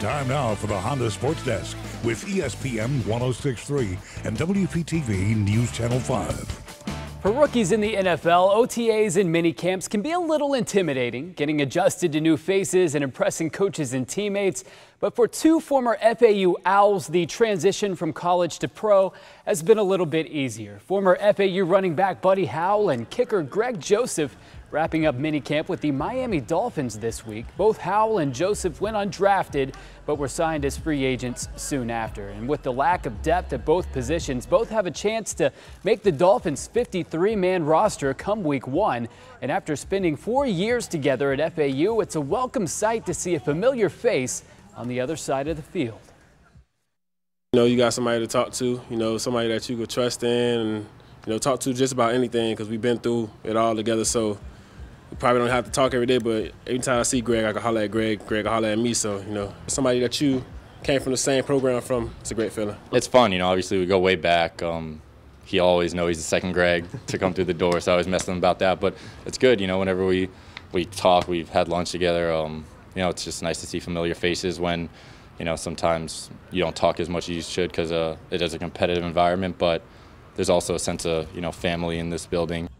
Time now for the Honda Sports Desk with ESPN 1063 and WPTV News Channel 5. For rookies in the NFL, OTAs and minicamps can be a little intimidating, getting adjusted to new faces and impressing coaches and teammates. But for two former FAU Owls, the transition from college to pro has been a little bit easier. Former FAU running back Buddy Howell and kicker Greg Joseph wrapping up minicamp with the Miami Dolphins this week. Both Howell and Joseph went undrafted, but were signed as free agents soon after. And with the lack of depth at both positions, both have a chance to make the Dolphins' 53-man roster come week 1. And after spending 4 years together at FAU, it's a welcome sight to see a familiar face on the other side of the field. You know, you got somebody to talk to, somebody that you could trust in and, talk to just about anything, because we've been through it all together. So we probably don't have to talk every day, but every time I see Greg, I can holler at Greg. Greg can holler at me. So, somebody that you came from the same program from, it's a great feeling. It's fun, obviously we go way back. He always knows he's the second Greg to come through the door, so I always mess with him about that. But it's good, whenever we talk, we've had lunch together. It's just nice to see familiar faces when, sometimes you don't talk as much as you should because it is a competitive environment, but there's also a sense of, family in this building.